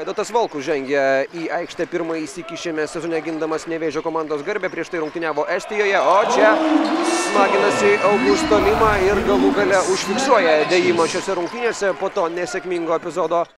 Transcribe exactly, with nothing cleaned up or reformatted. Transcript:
Vaidotas Volkus žengia į aikštę pirmąjį sykį šiame sezone gindamas Nevėžio komandos garbę, prieš tai rungtyniavo Estijoje, o čia smaginasi Augusto Lima ir galų gale užfiksuoja dėjimą šiose rungtynėse po to nesėkmingo epizodo